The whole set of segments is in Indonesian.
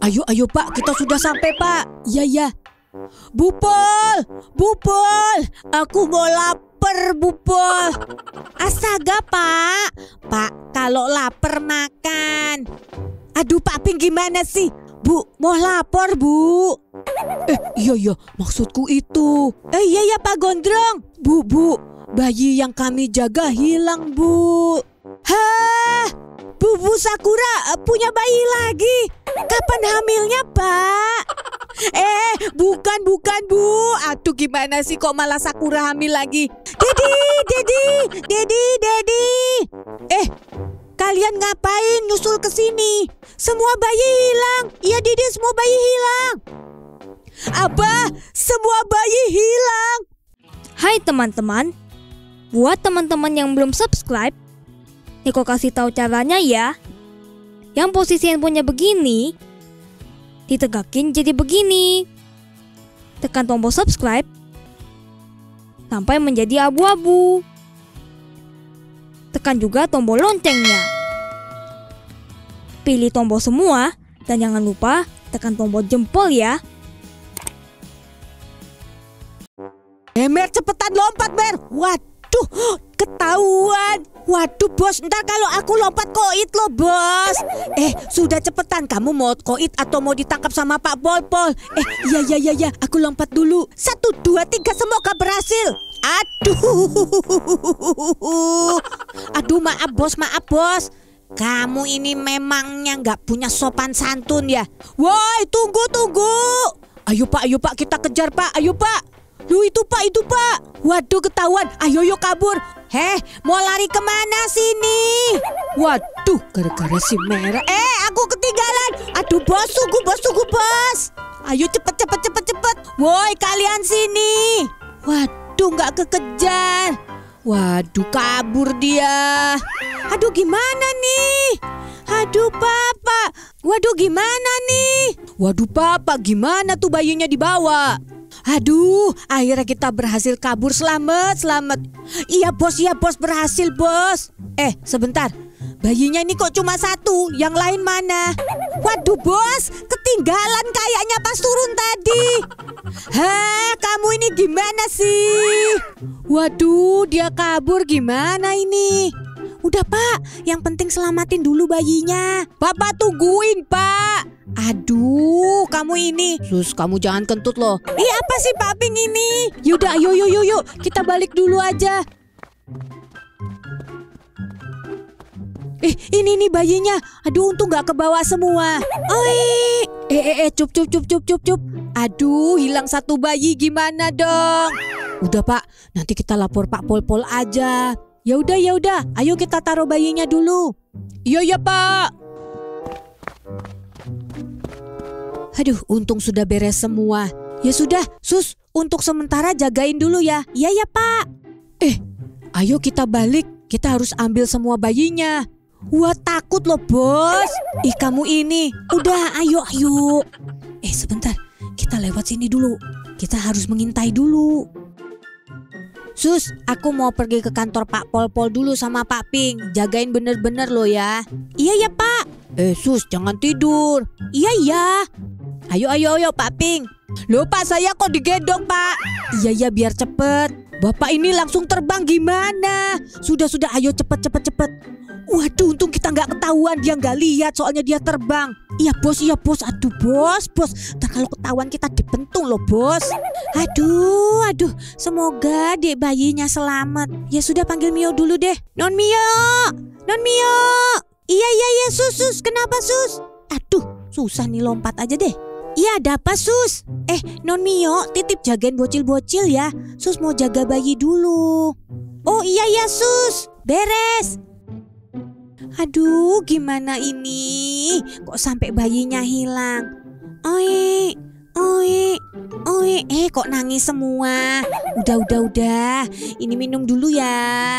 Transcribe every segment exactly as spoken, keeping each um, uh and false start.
Ayo, ayo Pak, kita sudah sampai Pak. Iya, iya. Bu Pol, Bu Pol, aku mau lapar Bu Pol. Astaga Pak, Pak kalau lapar makan. Aduh Pak Ping gimana sih? Bu, mau lapor Bu. Eh iya iya maksudku itu. Eh iya ya Pak Gondrong. Bu, Bu, bayi yang kami jaga hilang Bu. Hah? Bu, Bu Sakura punya bayi lagi. Kapan hamilnya Pak? Eh bukan bukan Bu. Aduh gimana sih kok malah Sakura hamil lagi. Dedi, Dedi, Dedi, Dedi. Eh kalian ngapain nyusul ke sini? Semua bayi hilang. Iya Dedi, semua bayi hilang. Apa? Semua bayi hilang? Hai teman-teman. Buat teman-teman yang belum subscribe, Niko kasih tahu caranya ya. Yang posisi handphonenya begini, ditegakin jadi begini. Tekan tombol subscribe sampai menjadi abu-abu. Tekan juga tombol loncengnya. Pilih tombol semua dan jangan lupa tekan tombol jempol ya. Eh Mer, cepetan lompat Mer. Waduh, ketahuan. Waduh bos, ntar kalau aku lompat koit loh bos. Eh sudah cepetan, kamu mau koit atau mau ditangkap sama Pak Pol-Pol? Eh iya iya iya iya, aku lompat dulu. Satu dua tiga, semoga berhasil. Aduh, aduh maaf bos, maaf bos. Kamu ini memangnya nggak punya sopan santun ya? Woi tunggu tunggu. Ayo Pak, ayo Pak, kita kejar Pak, ayo Pak. Lu itu Pak, itu Pak. Waduh ketahuan, ayo yuk kabur. Heh, mau lari kemana sini? Waduh, gara-gara si merah. Eh, aku ketinggalan. Aduh bos, tunggu bos, tunggu bos. Ayo cepet, cepet, cepet, cepet. Woi kalian sini. Waduh, nggak kekejar. Waduh, kabur dia. Aduh, gimana nih? Aduh, Papa. Waduh, gimana nih? Waduh, Papa, gimana tuh bayinya dibawa? Aduh, akhirnya kita berhasil kabur. Selamat, selamat. Iya bos, iya bos, berhasil bos. Eh, sebentar. Bayinya ini kok cuma satu, yang lain mana? Waduh bos, ketinggalan kayaknya pas turun tadi. Hah, kamu ini gimana sih? Waduh, dia kabur gimana ini? Udah Pak, yang penting selamatin dulu bayinya. Bapak tungguin Pak. Aduh, kamu ini. Sus, kamu jangan kentut loh. Ih, apa sih Pak Ping ini? Yaudah, yuk, yuk, yuk, yuk. Kita balik dulu aja. Eh, ini nih bayinya. Aduh, untung gak ke bawah semua. Oi. Eh, eh, eh, cup, cup, cup, cup, cup, cup. Aduh, hilang satu bayi, gimana dong? Udah Pak, nanti kita lapor Pak Pol-Pol aja. Ya udah, ya udah. Ayo kita taruh bayinya dulu. Iya, ya Pak. Aduh, untung sudah beres semua. Ya sudah, Sus, untuk sementara jagain dulu ya. Iya ya Pak. Eh, ayo kita balik. Kita harus ambil semua bayinya. Wah, takut loh bos. Ih, kamu ini. Udah, ayo, ayo. Eh, sebentar. Kita lewat sini dulu. Kita harus mengintai dulu. Sus, aku mau pergi ke kantor Pak Pol-Pol dulu sama Pak Ping. Jagain bener-bener loh ya. Iya ya Pak. Eh Sus, jangan tidur. Iya iya. Ayo ayo ayo Pak Ping. Loh Pak, saya kok digendong Pak? Iya iya, biar cepet. Bapak ini langsung terbang gimana? Sudah sudah, ayo cepet cepet cepet. Waduh, untung kita nggak ketahuan, dia nggak lihat soalnya dia terbang. Iya bos, iya bos. Aduh bos, bos. Ntar kalau ketahuan kita dipentung loh bos. Aduh, aduh. Semoga dek bayinya selamat. Ya sudah, panggil Mio dulu deh. Non Mio, Non Mio. Iya iya iya sus sus. Kenapa sus? Aduh, susah nih, lompat aja deh. Iya, ada apa sus? Eh, Non Mio, titip jagain bocil-bocil ya. Sus mau jaga bayi dulu. Oh iya iya sus. Beres. Aduh, gimana ini? Kok sampai bayinya hilang? Oi, oi, oi. Eh, kok nangis semua? Udah, udah, udah. Ini minum dulu ya.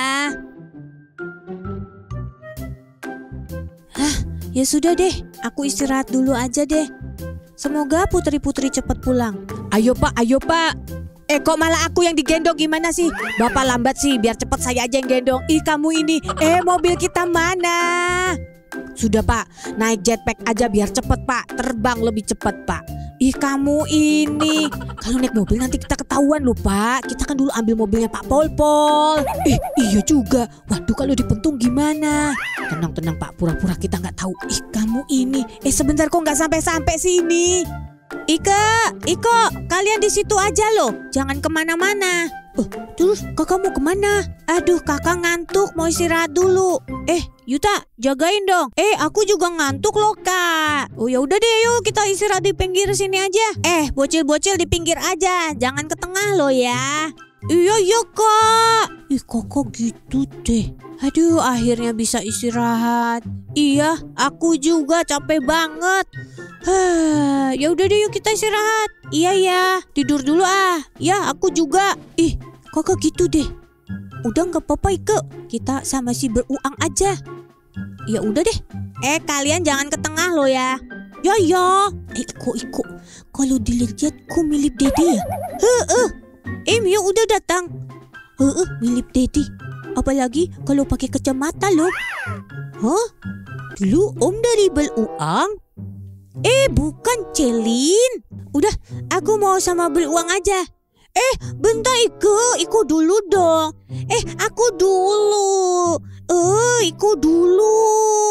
Hah, ya sudah deh. Aku istirahat dulu aja deh. Semoga putri-putri cepat pulang. Ayo Pak, ayo Pak. Eh kok malah aku yang digendong, gimana sih? Bapak lambat sih, biar cepat saya aja yang gendong. Ih kamu ini, eh mobil kita mana? Sudah Pak, naik jetpack aja biar cepet Pak. Terbang lebih cepet Pak. Ih kamu ini, kalau naik mobil nanti kita ketahuan loh Pak. Kita kan dulu ambil mobilnya Pak Pol-Pol. Eh iya juga. Waduh kalau dipentung gimana? Tenang-tenang Pak, pura-pura kita nggak tahu. Ih kamu ini, eh sebentar kok nggak sampai-sampai sini. Ika, Iko, kalian di situ aja loh. Jangan kemana-mana. Oh, terus kakak mau kemana? Aduh kakak ngantuk, mau istirahat dulu. Eh Yuta, jagain dong. Eh aku juga ngantuk loh kak. Oh ya udah deh, yuk kita istirahat di pinggir sini aja. Eh bocil-bocil di pinggir aja, jangan ke tengah loh ya. Iya iya kak. Ih kok gitu deh. Aduh akhirnya bisa istirahat. Iya aku juga capek banget. Hah, ya udah deh yuk kita istirahat. Iya ya, tidur dulu ah. Ya aku juga. Ih, kakak gitu deh. Udah nggak apa-apa Ike, kita sama si beruang aja. Ya udah deh. Eh kalian jangan ke tengah lo ya. Ya ya. Eh Iko Iko, kalau dilihat kok mirip Dedi ya? Heeh. Eh Mio udah datang. Heeh, mirip Dedi. Apalagi kalau pakai kacamata loh. Hah? Dulu Om dari beruang? Eh bukan Celin. Udah aku mau sama beruang aja. Eh bentar Iko, Iko dulu dong. Eh aku dulu. Eh Iko dulu.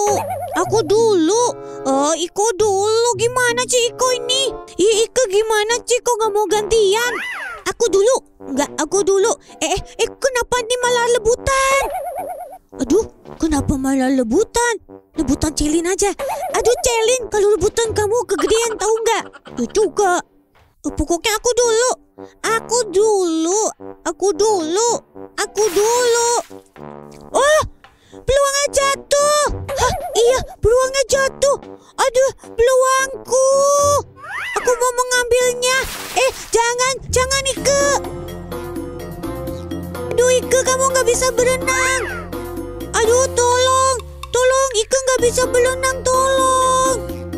Aku dulu. Oh Iko dulu. Gimana sih Iko ini? Ih Iko gimana sih kok gak mau gantian? Aku dulu. Enggak aku dulu. Eh eh, eh kenapa ini malah lebutan? Aduh, kenapa malah lebutan? Lebutan Celin aja. Aduh Celin, kalau lebutan kamu kegedean tahu nggak? Ya juga. Pokoknya aku dulu. Aku dulu. Aku dulu. Aku dulu. Oh, peluangnya jatuh. Hah, iya, peluangnya jatuh. Aduh, peluangku. Aku mau mengambilnya. Eh, jangan, jangan Ike. Aduh Ike, kamu nggak bisa berenang. Aduh tolong, tolong Ike nggak bisa berenang, tolong.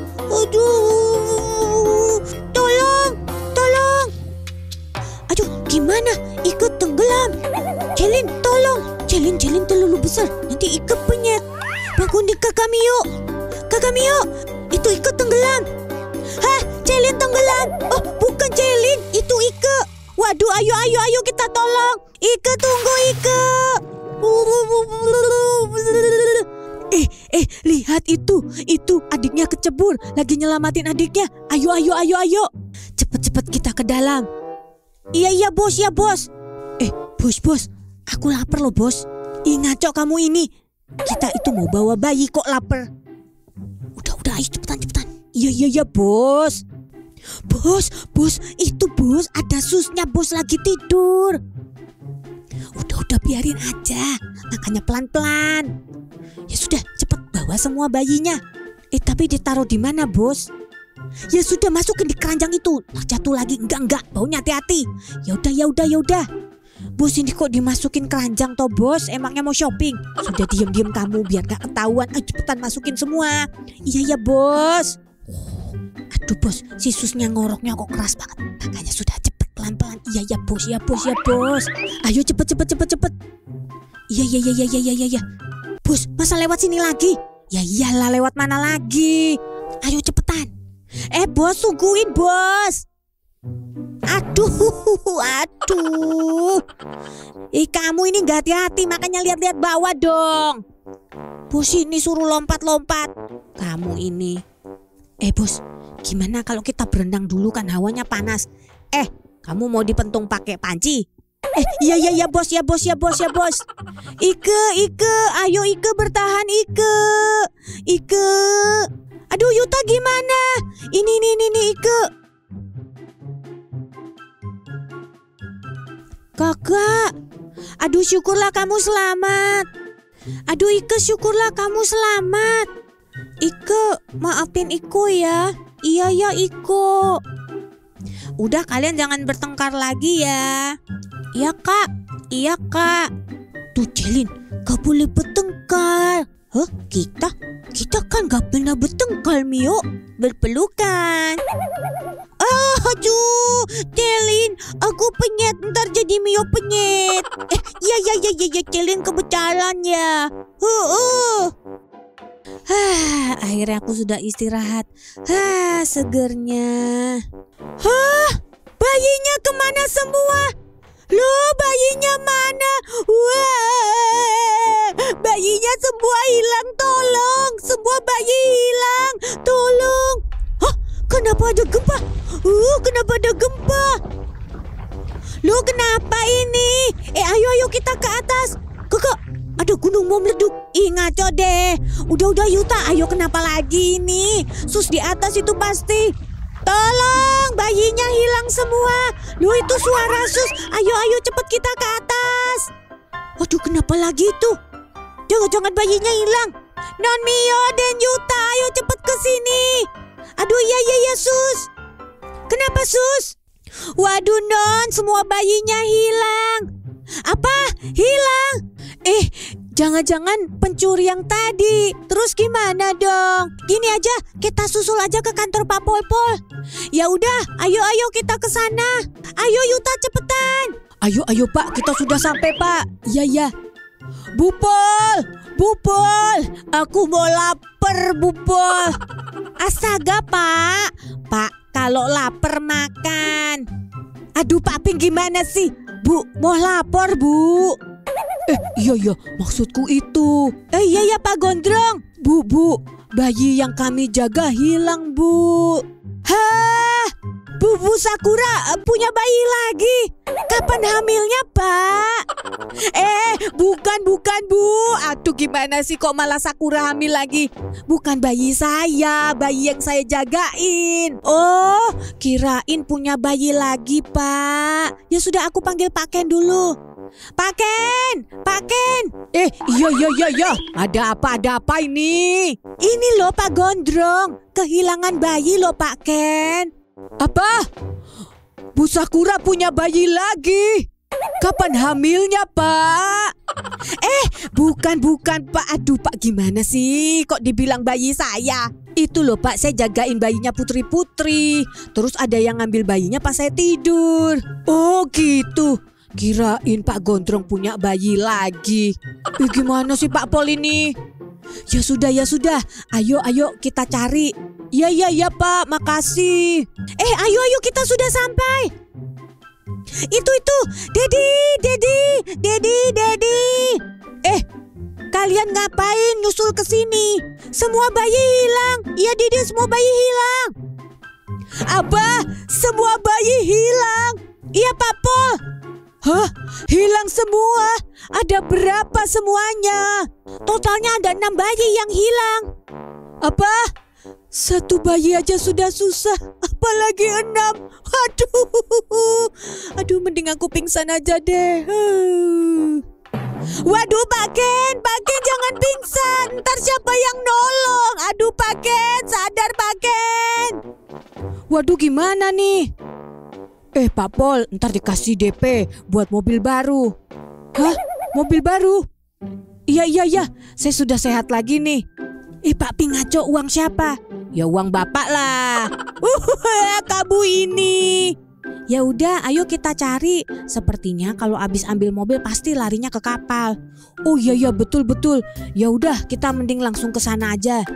Aduh, tolong, tolong. Aduh gimana? Ike tenggelam. Celin tolong. Celin, Celin terlalu besar. Nanti Ike penyet. Bangun di kakak Mio. Kakak Mio, itu Ike tenggelam. Hah, Celin tenggelam. Oh bukan Celin, itu Ike. Waduh, ayo, ayo, ayo kita tolong. Ike tunggu Ike. Eh, eh, lihat itu. Itu adiknya kecebur. Lagi nyelamatin adiknya. Ayo, ayo, ayo, ayo. Cepet-cepet kita ke dalam. Iya, iya bos, ya bos. Eh, bos, bos. Aku lapar loh bos. Ih, ngaco kamu ini. Kita itu mau bawa bayi kok lapar. Udah, udah, ayo cepetan, cepetan. Iya, iya, iya bos. Bos, bos, itu bos. Ada susnya bos lagi tidur. Udah, udah biarin aja. Makanya pelan-pelan. Ya sudah, cepet bawa semua bayinya. Eh, tapi ditaruh di mana, bos? Ya sudah, masukin di keranjang itu. Nah, jatuh lagi. Enggak, enggak. Baunya hati-hati. Ya udah, ya udah, ya udah. Bos, ini kok dimasukin keranjang toh, bos? Emangnya mau shopping? Sudah diem-diem kamu biar gak ketahuan. Ayo cepetan masukin semua. Iya, ya, bos. Aduh, bos. Si susnya ngoroknya kok keras banget. Makanya sudah cepet pelan-pelan. Iya, ya, bos. Ya, bos. Ya, bos. Ayo cepet, cepet, cepet, cepet. Iya, iya, iya, iya, iya, iya, iya. Bos, masa lewat sini lagi? Ya iyalah, lewat mana lagi? Ayo cepetan. Eh bos, tungguin bos. Aduh, aduh. Ih kamu ini gak hati-hati, makanya lihat-lihat bawah dong. Bos ini suruh lompat-lompat. Kamu ini. Eh bos, gimana kalau kita berenang dulu, kan hawanya panas. Eh, kamu mau dipentung pakai panci? Eh, iya, iya, iya, bos, ya, bos, ya, bos, ya, bos. Ike, Ike, ayo Ike bertahan, Ike. Ike. Aduh, Yuta gimana? Ini, ini, ini, ini, Ike. Kakak. Aduh, syukurlah kamu selamat. Aduh, Ike, syukurlah kamu selamat. Ike, maafin Iko ya. Iya, ya, Iko. Udah, kalian jangan bertengkar lagi ya. Iya kak, iya kak. Tuh Celin, gak boleh bertengkar. Hah, kita? Kita kan gak pernah bertengkar Mio. Berpelukan. Ah, aduh, Celin, aku penyet. Ntar jadi Mio penyet. Eh, iya, iya, iya, iya, Celin kebetulan ya. Uh, uh. Hah, akhirnya aku sudah istirahat. Hah, segernya. Hah, bayinya kemana semua? Loh, bayinya mana? Wah, bayinya semua hilang, tolong. Semua bayi hilang, tolong. Hah, kenapa ada gempa? Uh, kenapa ada gempa? Loh, kenapa ini? Eh, ayo, ayo kita ke atas. Kakak, ada gunung mau meleduk. Ih, ngaco deh. Udah-udah Yuta, ayo kenapa lagi ini? Sus di atas itu pasti. Tolong, bayinya hilang semua. Loh, itu suara Sus. Ayo, ayo cepet kita ke atas. Waduh, kenapa lagi itu? Jangan-jangan bayinya hilang. Non Mio dan Yuta, ayo cepet ke sini. Aduh, iya, iya, iya Sus. Kenapa Sus? Waduh Non, semua bayinya hilang. Apa? Hilang? Eh, jangan-jangan pencuri yang tadi. Terus gimana dong? Gini aja, kita susul aja ke kantor Pak Pol-Pol. Ya udah, ayo ayo kita ke sana. Ayo Yuta cepetan. Ayo ayo Pak, kita sudah sampai Pak. Iya ya. Bu Pol, Bu Pol, aku mau lapar Bu Pol. Astaga Pak, Pak kalau lapar makan. Aduh Pak Ping gimana sih? Bu, mau lapor Bu. Eh iya iya maksudku itu. Eh iya ya Pak Gondrong. Bu bu bayi yang kami jaga hilang Bu. Hah, Bu Bu Sakura punya bayi lagi. Kapan hamilnya Pak? Eh bukan bukan Bu. Aduh gimana sih kok malah Sakura hamil lagi? Bukan bayi saya, bayi yang saya jagain. Oh kirain punya bayi lagi Pak. Ya sudah aku panggil Pak Ken dulu. Pak Ken, Pak Ken. Eh, iya iya iya iya. Ada apa ada apa ini? Ini loh Pak Gondrong, kehilangan bayi loh Pak Ken. Apa? Bu Sakura punya bayi lagi. Kapan hamilnya Pak? Eh, bukan bukan Pak. Aduh Pak gimana sih? Kok dibilang bayi saya? Itu loh Pak, saya jagain bayinya Putri-Putri. Terus ada yang ngambil bayinya pas saya tidur. Oh gitu. Kirain Pak Gondrong punya bayi lagi. Eh, gimana sih Pak Pol ini? Ya sudah ya sudah. Ayo ayo kita cari. Iya iya iya Pak, makasih. Eh ayo ayo kita sudah sampai. Itu itu, Dedi, Dedi, Dedi, Dedi. Eh, kalian ngapain nyusul ke sini? Semua bayi hilang. Iya Dedi, semua bayi hilang. Apa? Semua bayi hilang? Iya Pak Pol. Hah? Hilang semua? Ada berapa semuanya? Totalnya ada enam bayi yang hilang. Apa? Satu bayi aja sudah susah, apalagi enam. Aduh, aduh mending aku pingsan aja deh. Waduh Pak Ken, Pak Ken jangan pingsan. Ntar siapa yang nolong? Aduh Pak Ken, sadar Pak Ken. Waduh gimana nih? Eh Pak Pol, ntar dikasih D P buat mobil baru. Hah? Mobil baru? Iya iya iya, saya sudah sehat lagi nih. Eh Pak Ping ngaco, uang siapa? Ya uang Bapak lah. Uh, kamu ini. Ya udah, ayo kita cari. Sepertinya kalau abis ambil mobil pasti larinya ke kapal. Oh iya iya betul betul. Ya udah, kita mending langsung ke sana aja.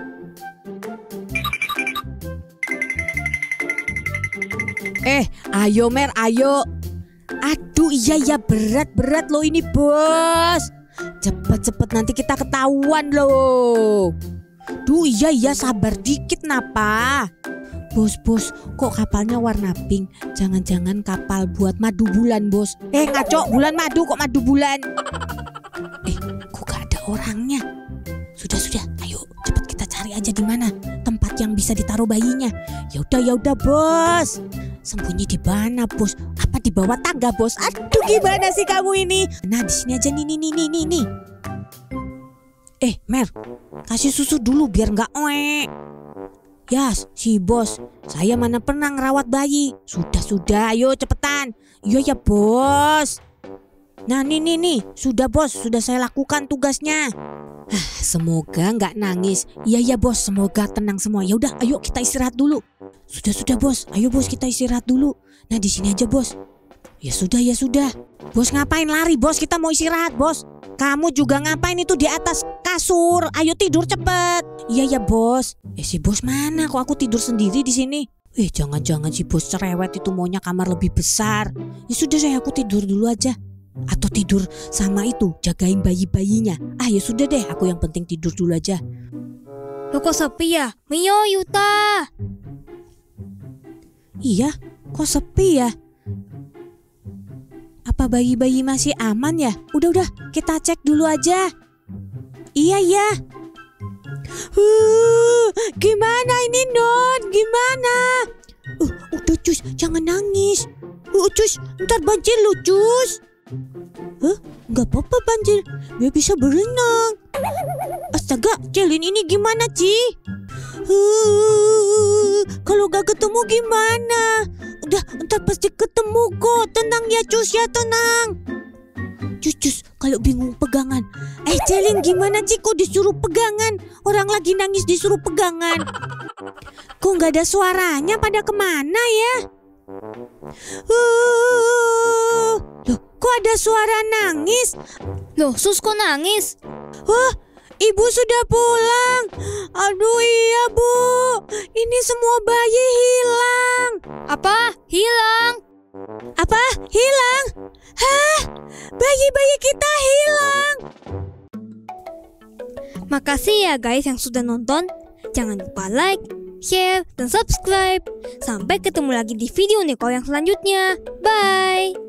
Eh, ayo Mer, ayo. Aduh, iya ya berat-berat loh ini bos. Cepet-cepet nanti kita ketahuan loh. Duh, iya iya sabar dikit napa. Bos, bos, kok kapalnya warna pink? Jangan-jangan kapal buat madu bulan bos. Eh ngaco, bulan madu kok madu bulan. Eh, kok gak ada orangnya? Sudah, sudah, ayo cepet kita cari aja di mana tempat yang bisa ditaruh bayinya. Ya udah, ya udah bos. Sembunyi di mana bos? Apa di bawah tangga bos? Aduh gimana sih kamu ini? Nah di sini aja nih nih nih nih nih. Eh Mer, kasih susu dulu biar nggak oe. Yas, si bos, saya mana pernah ngerawat bayi. Sudah sudah, ayo cepetan. Iya ya bos. Nah nih nih nih, sudah bos, sudah saya lakukan tugasnya. Ah, semoga nggak nangis. Iya ya bos, semoga tenang semua. Ya udah, ayo kita istirahat dulu. Sudah sudah bos, ayo bos kita istirahat dulu. Nah di sini aja bos. Ya sudah, ya sudah. Bos ngapain lari bos? Kita mau istirahat bos. Kamu juga ngapain itu di atas kasur? Ayo tidur cepet. Iya ya bos. Eh si bos mana? Kok aku tidur sendiri di sini? Eh jangan-jangan si bos cerewet itu maunya kamar lebih besar. Ya sudah deh aku tidur dulu aja. Atau tidur sama itu jagain bayi-bayinya. Ah ya sudah deh aku yang penting tidur dulu aja. Loh kok sepi ya? Mio, Yuta. Iya, kok sepi ya? Apa bayi-bayi masih aman ya? Udah-udah, kita cek dulu aja. Iya ya. Uh, gimana ini Non? Gimana? Uh, udah Cus, jangan nangis. Uh, Cus, ntar banjir lu Cus. Huh? Gak apa-apa banjir, dia bisa berenang. Astaga, Celin ini gimana Ci? Uh, kalau gak ketemu gimana? Udah, ntar pasti ketemu kok. Tenang ya Cus ya, tenang. Cus, Cus, kalau bingung pegangan. Eh Celin gimana Ci, kok disuruh pegangan? Orang lagi nangis disuruh pegangan. Kok gak ada suaranya, pada kemana ya? Uh, loh, kok ada suara nangis? Loh, Sus kok nangis? Wah, Ibu sudah pulang. Aduh iya Bu, ini semua bayi hilang. Apa? Hilang? Apa? Hilang? Hah? Bayi-bayi kita hilang. Makasih ya guys yang sudah nonton. Jangan lupa like, share, dan subscribe. Sampai ketemu lagi di video Neko yang selanjutnya. Bye!